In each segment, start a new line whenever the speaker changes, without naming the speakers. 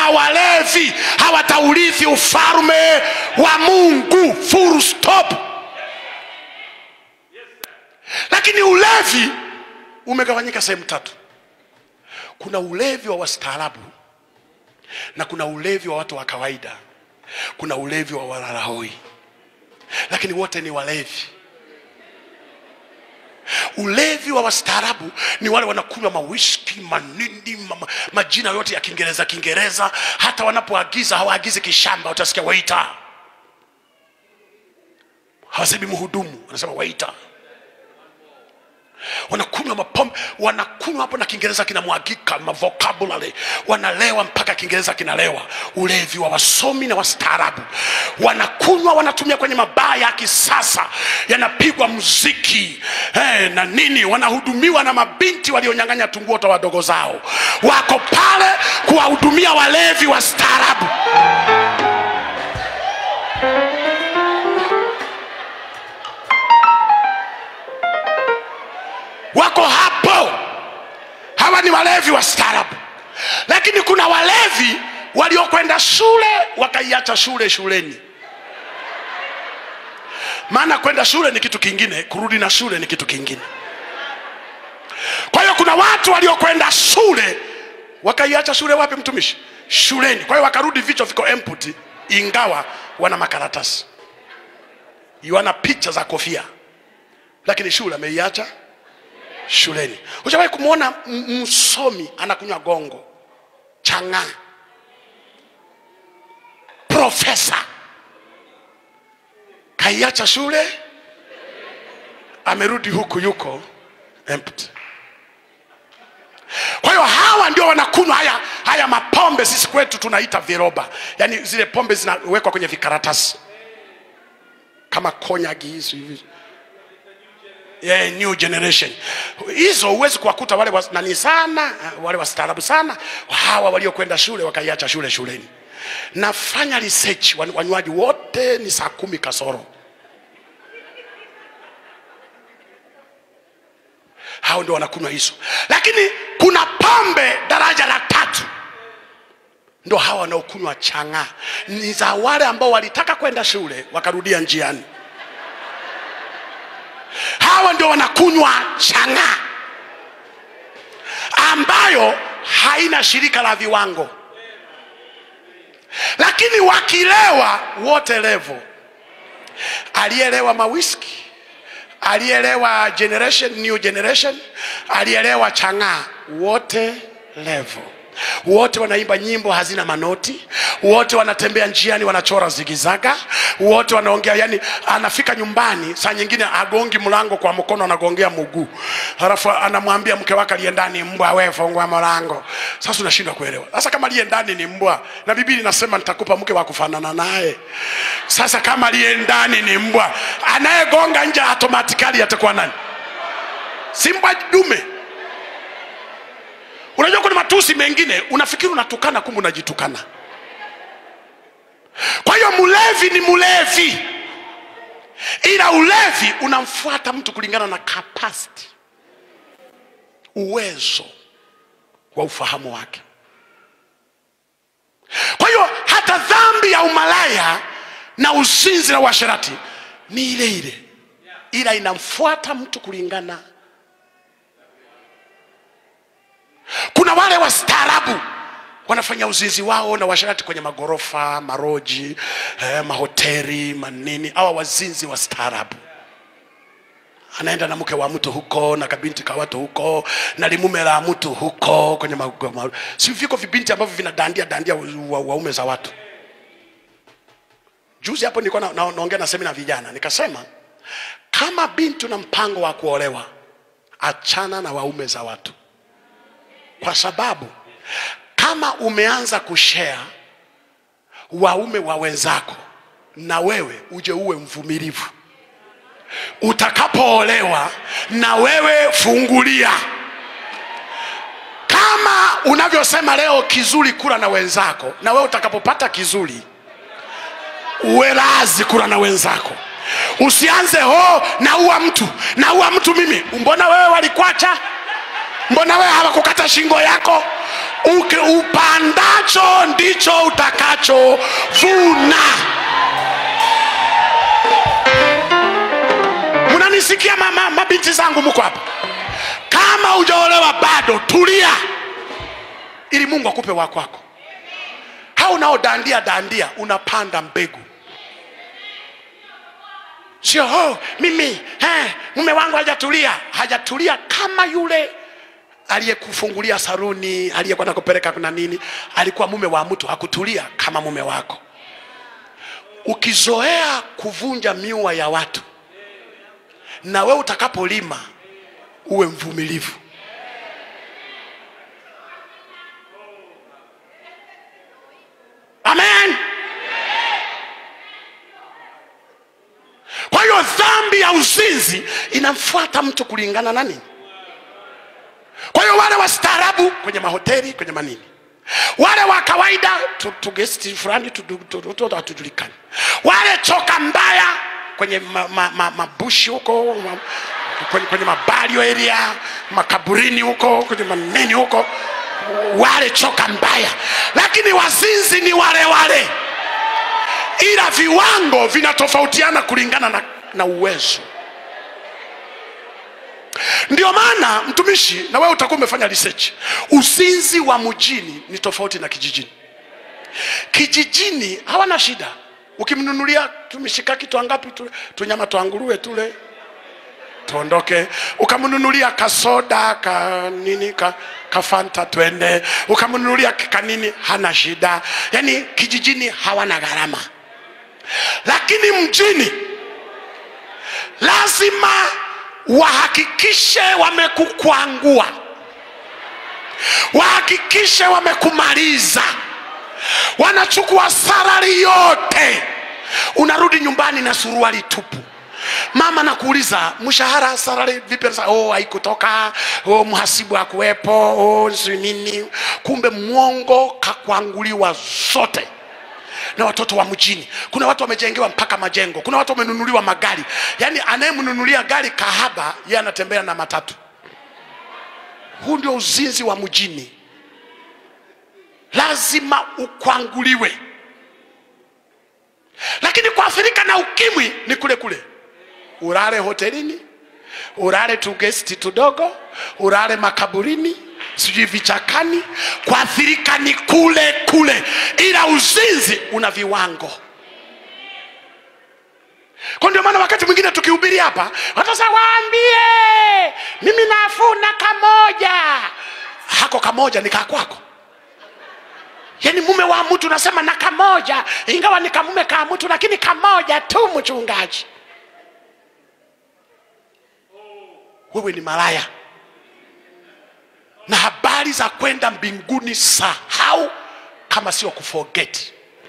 na walevi hawataurithi ufalme wa Mungu. Full stop. Lakini ulevi umegawanyika sehemu tatu. Kuna ulevi wa wastaarabu, na kuna ulevi wa watu wa kawaida, kuna ulevi wa walalahoi. Lakini wote ni walevi. Ulevi wa wastaarabu ni wale wanakunywa mawhisky, manindi, majina yote ya Kiingereza. Hata wanapoagiza hawaagizi kishamba, utasikia waiter. Hawasemi mhudumu, wanasema waiter. Wanakunywa mapombe, wanakunywa hapo na Kiingereza kinamwagika, vocabulary, wanalewa mpaka Kiingereza kinalewa. Ulevi wa wasomi na wastaarabu. Wanakunywa, wanatumia kwenye mabaa ya kisasa, yanapigwa muziki na nini, wanahudumiwa na mabinti walionyang'anya tunguota wadogo zao. Wako pale kuwahudumia walevi wastaarabu. Wako hapo. Hawa ni walevi wastaarabu. Lakini kuna walevi waliokwenda shule wakaiacha shule shuleni. Maana kwenda shule ni kitu kingine, kurudi na shule ni kitu kingine. Kwa hiyo kuna watu waliokwenda shule wakaiacha shule wapi mtumishi? Shuleni. Kwa hiyo wakarudi vichwa viko empty, ingawa wana makaratasi, wana picha za kofia, lakini shule ameiacha shuleni. Ushawahi kumuona msomi anakunywa gongo, chang'aa, profesa kaiacha shule, amerudi huku yuko empty. Kwa hiyo hawa ndio wanakunywa haya mapombe. Sisi kwetu tunaita viroba, yani zile pombe zinawekwa kwenye vikaratasi kama konyagi hivi. New generation. Hizo huwezi kuwakuta wale nani sana, wale wastaarabu sana. Hawa waliokwenda shule wakaiacha shule shuleni. Nafanya research, wanywaji wote ni 10 kasoro. Hao ndio wanakunywa hizo. Lakini kuna pombe daraja la 3. Ndio hawa wanaokunywa chang'aa. Ni za wale ambao walitaka kwenda shule wakarudia njiani. Hawa ndio wanakunywa chang'aa, ambayo haina shirika la viwango. Lakini wakilewa wote level. Alielewa mawhisky, alielewa new generation, alielewa chang'aa, wote level. Wote wanaimba nyimbo hazina manoti, wote wanatembea njiani wanachora zigizaga, wote wanaongea, yani anafika nyumbani saa nyingine agongi mlango kwa mkono, anagongea mguu. Halafu anamwambia mke wake aliye ndani, mbwa wewe fungua mlango. Sasa unashindwa kuelewa. Sasa kama aliye ndani ni mbwa, na Biblia inasema nitakupa mke wa kufanana naye. Sasa kama aliye ndani ni mbwa, anayegonga nje automatically atakuwa nani? Si mbwa dume. Unajua kuna matusi mengine unafikiri unatukana, kumbe unajitukana. Kwa hiyo mulevi ni mulevi, ila ulevi unamfuata mtu kulingana na capacity, uwezo wa ufahamu wake. Kwa hiyo hata dhambi ya umalaya na uzinzi na uasherati ni ile ile, ila inamfuata mtu kulingana. Kuna wale wastaarabu wanafanya uzinzi wao na uasherati kwenye magorofa, maroji, mahoteli, manini. Hawa wazinzi wastaarabu. Anaenda na mke wa mtu huko, na kabinti ka watu huko, na limume la mtu huko kwenye si viko vibinti ambavyo vinadandia waume za watu. Juzi hapo nilikuwa naongea na semina vijana, nikasema kama binti una mpango wa kuolewa, achana na waume za watu. Kwa sababu kama umeanza kushare waume wa wenzako, na wewe uje uwe mvumilivu, utakapoolewa na wewe fungulia. Kama unavyosema leo kizuri kula na wenzako, na wewe utakapopata kizuri uwe lazi kula na wenzako. Usianze naua mtu mimi. Mbona wewe walikwacha? Mbona wewe hawakukata shingo yako? Upandacho ndicho utakachovuna. Munanisikia mabinti zangu mko hapa? Kama hujaolewa bado, tulia ili Mungu akupe wako wako. Hao unaodandia unapanda mbegu. Sio mimi mume wangu hajatulia kama yule aliyekufungulia saruni, aliyekwenda kupeleka kuna nini, alikuwa mume wa mtu, hakutulia kama mume wako. Ukizoea kuvunja miua ya watu, na wewe utakapolima uwe mvumilivu. Amen. Kwa hiyo dhambi ya uzinzi inamfuata mtu kulingana na nini? Kwa hiyo wale wastaarabu kwenye mahoteli, kwenye manini, wale wa kawaida tu guest fulani tujulikane, wale choka mbaya kwenye mabushi huko, kwenye mabario area, makaburini huko, kwenye maneni huko, wale choka mbaya. Lakini wazinzi ni wale, ila viwango vinatofautiana kulingana na uwezo. Ndio maana mtumishi, na wewe utakuwa umefanya research, uzinzi wa mjini ni tofauti na kijijini. Kijijini hawana shida. Ukimnunulia tumishikaki tu ngapi tu nyama tu nguruwe tule tuondoke, ukamnunulia kasoda ka Fanta twende, ukamnunulia kanini, hana shida. Yani kijijini hawana gharama. Lakini mjini lazima wahakikishe wamekukwangua, wahakikishe wamekumaliza. Wanachukua salary yote, unarudi nyumbani na suruali tupu. Mama nakuuliza, mshahara salary vipi? Haikutoka. Mhasibu hakuwepo. Nini? Kumbe mwongo kakwanguliwa zote. Na watoto wa mjini, kuna watu wamejengewa mpaka majengo, kuna watu wamenunuliwa magari. Yani anayemnunulia gari kahaba, yeye anatembea na matatu. Huu ndio uzinzi wa mjini. Lazima ukwanguliwe. Lakini kuathirika na ukimwi ni kule. Urare hotelini, urare tu guest tudogo, urare makaburini, sijui vichakani. Kuathirika ni kule. Ila uzinzi una viwango. Kwa ndio maana wakati mwingine tukihubiri hapa, watasema waambie mimi nafuna kamoja. Hako kamoja ni kwako. Yani mume wa mtu unasema na kamoja, ingawa ni kamume ka mtu, lakini kamoja tu mchungaji. Wewe ni malaya. Na habari za kwenda mbinguni sahau, kama sio kuforget.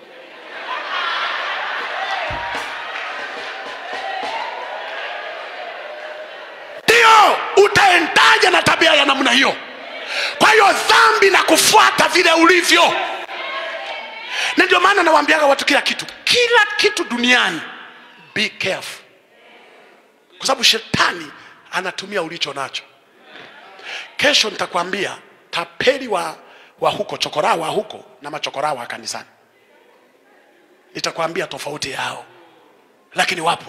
Ndio utaendaje na tabia ya namna hiyo? Kwa hiyo dhambi na kufuata vile ulivyo. Na ndio maana nawaambiaga watu kila kitu duniani, be careful. Kwa sababu shetani anatumia ulicho nacho. Kesho nitakwambia tapeli wa huko, chokora wa huko na machokora wa kanisani. Nitakwambia tofauti yao, lakini wapo.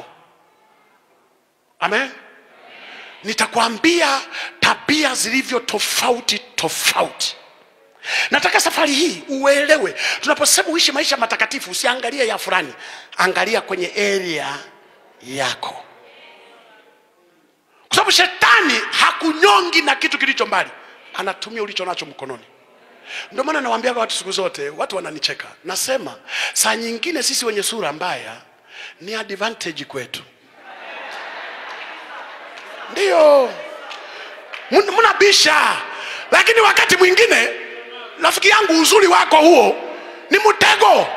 Amen. Nitakwambia tabia zilivyo tofauti. Nataka safari hii uelewe, tunaposema uishi maisha matakatifu, usiangalie ya fulani, angalia kwenye area yako. Kwa sababu shetani hakunyongi na kitu kilicho mbali, anatumia ulicho nacho mkononi. Ndio maana nawaambia watu siku zote, watu wananicheka. Nasema saa nyingine sisi wenye sura mbaya ni advantage kwetu. Ndio mnabisha, lakini wakati mwingine rafiki yangu, uzuri wako huo ni mtego.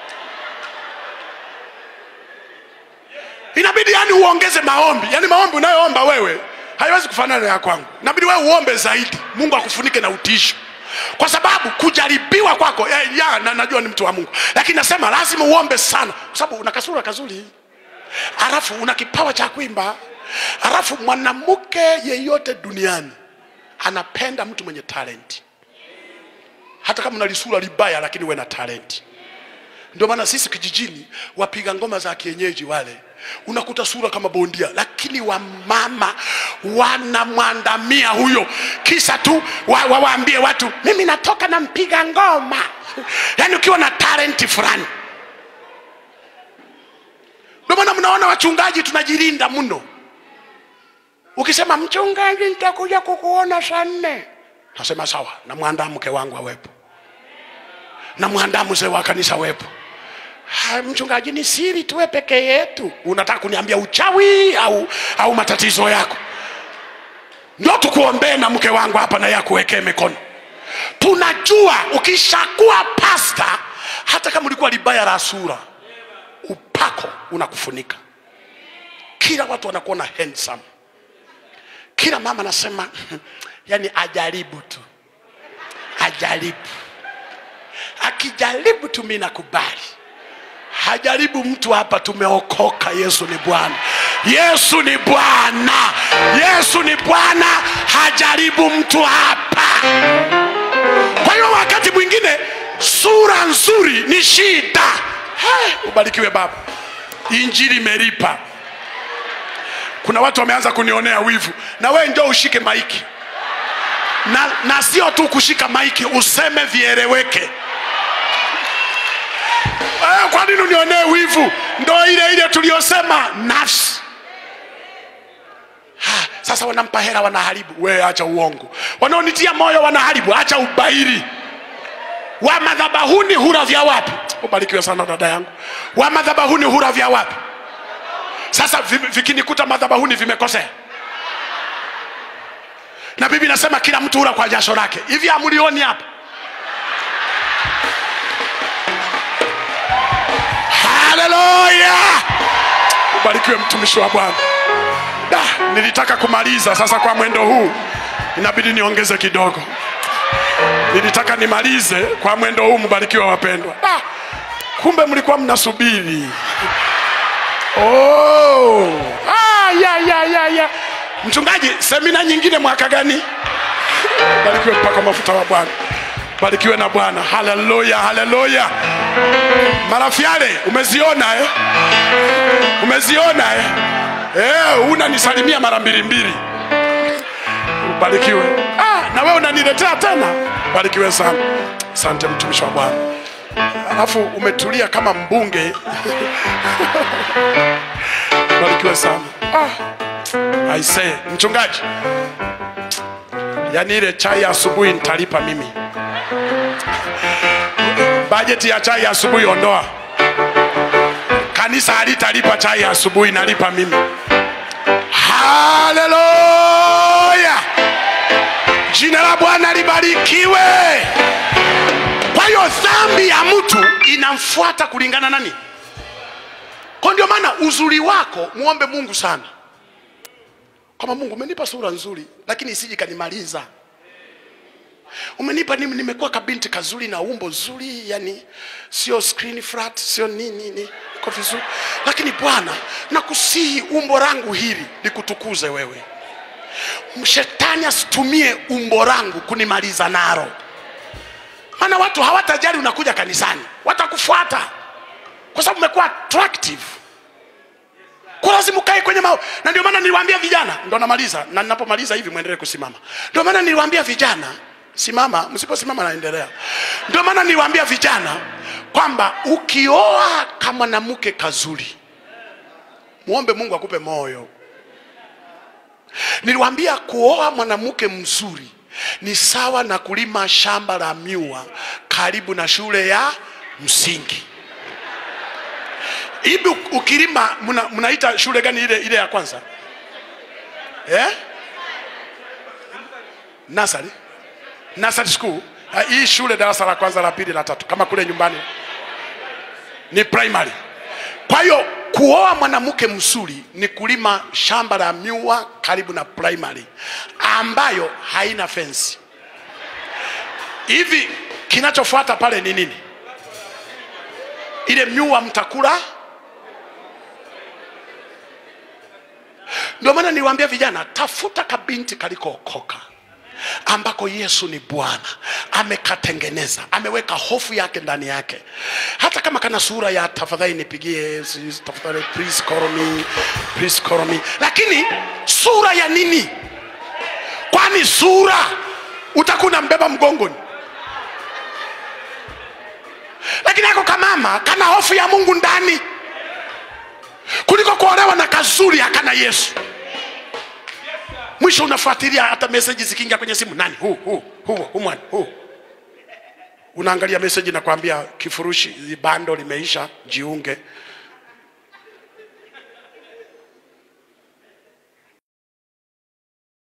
Inabidi yani uongeze maombi. Yani maombi unayoomba wewe haiwezi kufanana na ya kwangu. Inabidi wewe uombe zaidi, Mungu akufunike na utisho. Kwa sababu kujaribiwa kwako, najua ni mtu wa Mungu, lakini nasema lazima uombe sana. Kwa sababu una kasura kazuri, alafu una kipawa cha kuimba, alafu mwanamke yeyote duniani anapenda mtu mwenye talent. hata kama unalisura libaya, lakini uwe na talenti. Ndio maana sisi kijijini wapiga ngoma za kienyeji wale, unakuta sura kama bondia, lakini wamama wanamwandamia huyo, kisa tu waambie watu mimi natoka na mpiga ngoma. Yani ukiwa na talenti fulani. Ndio maana mnaona wachungaji tunajilinda mno. Ukisema mchungaji nitakuja kukuona saa 4, nasema sawa, na muandaa mke wangu awepo, na muandaa mzee wa kanisa awepo. Mchungaji ni siri tuwe peke yetu. Unataka kuniambia uchawi au matatizo yako? Ndio tukuombee na mke wangu hapa na yakuwekee mikono. Tunajua ukishakuwa pasta, hata kama ulikuwa libaya la sura, upako unakufunika. Kila watu wanakuona handsome. Kila mama anasema yani ajaribu tu. Ajaribu. Akijaribu tu mimi nakubali. Hajaribu mtu hapa, tumeokoka. Yesu ni Bwana. Yesu ni Bwana. Yesu ni Bwana. Hajaribu mtu hapa. Kwa hiyo wakati mwingine sura nzuri ni shida. Ubarikiwe baba. Injili imelipa. Kuna watu wameanza kunionea wivu. Na wewe njoo ushike maiki. Na sio tu kushika maiki, useme vieleweke. Kwa nini unionee wivu? Ndio ile tuliyosema nafsi. Sasa wanampa hela wanaharibu. Wewe acha uongo. Wanaonitia moyo wanaharibu. Acha ubairi. Wa madhabahuni hura vya wapi? Ubarikiwe sana dada yangu. Wa madhabahuni hura vya wapi? Sasa vikinikuta madhabahuni vimekosea. Na Biblia inasema kila mtu hura kwa jasho lake. Hivi amulioni hapa? Haleluya! Ubarikiwe mtumishi wa Bwana. Nilitaka kumaliza, sasa kwa mwendo huu inabidi niongeze kidogo. Nilitaka nimalize kwa mwendo huu, mbarikiwe wapendwa. Kumbe mlikuwa mnasubiri. Ya. Mchungaji, semina nyingine mwaka gani? Barikiwe mpaka mafuta wa Bwana. Barikiwe na Bwana. Haleluya, haleluya. Marafiale, umeziona Umeziona unanisalimia mara 2. Barikiwe. Na wewe unaniletea tena. Barikiwe sana. Asante mtumishi wa Bwana. Alafu umetulia kama mbunge. Barikiwe sana. I say, mchungaji, yani ile chai ya asubuhi nitalipa mimi. Bajeti ya chai ya asubuhi ondoa. Kanisa halitalipa chai ya asubuhi, nalipa mimi. Haleluya! Jina la Bwana libarikiwe. Kwa hiyo dhambi ya mtu inamfuata kulingana nani? Kwa ndio maana uzuri wako muombe Mungu sana. Kama Mungu umenipa sura nzuri, lakini isije kanimaliza. Umenipa nimekuwa kabinti kazuri na umbo zuri, yani sio screen flat, sio nini, iko vizuri. Lakini Bwana, nakusihi umbo langu hili likutukuze wewe. Shetani asitumie umbo langu kunimaliza nalo. Maana watu hawatajali unakuja kanisani, watakufuata kwa sababu umekuwa attractive. Kwa lazima ukae kwenye na ndio maana niliwaambia vijana, ndio namaliza, na ninapomaliza hivi muendelee kusimama. Ndio maana niliwaambia vijana, simama, msiposimama naendelea. Ndio maana niliwaambia vijana kwamba ukioa kama mwanamke kazuri, muombe Mungu akupe moyo. Niliwaambia kuoa mwanamke mzuri ni sawa na kulima shamba la miwa karibu na shule ya msingi. Hivi ukilima mnaita shule gani ile ya kwanza? Nursery school. Hii shule darasa la kwanza, la pili, la tatu, kama kule nyumbani ni primary. Kwa hiyo kuoa mwanamke mzuri ni kulima shamba la miwa karibu na primary ambayo haina fence. Hivi kinachofuata pale ni nini? Ile miwa mtakula. Ndio maana niwaambia vijana, tafuta kabinti kaliko okoka, ambako Yesu ni Bwana, amekatengeneza, ameweka hofu yake ndani yake. Hata kama kana sura ya tafadhali nipigie, tafadhali please call me, lakini sura ya nini? Kwani sura utakuna mbeba mgongoni? Lakini yako kamama kana hofu ya Mungu ndani, kuliko kuolewa na kazuri akana Yesu. Mwisho unafuatilia hata message zikingia kwenye simu, nani huu unaangalia message na kuambia kifurushi bando limeisha, jiunge.